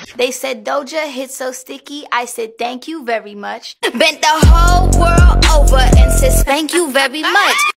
They said Doja hit so sticky, I said thank you very much. Bent the whole world over and says thank you very much.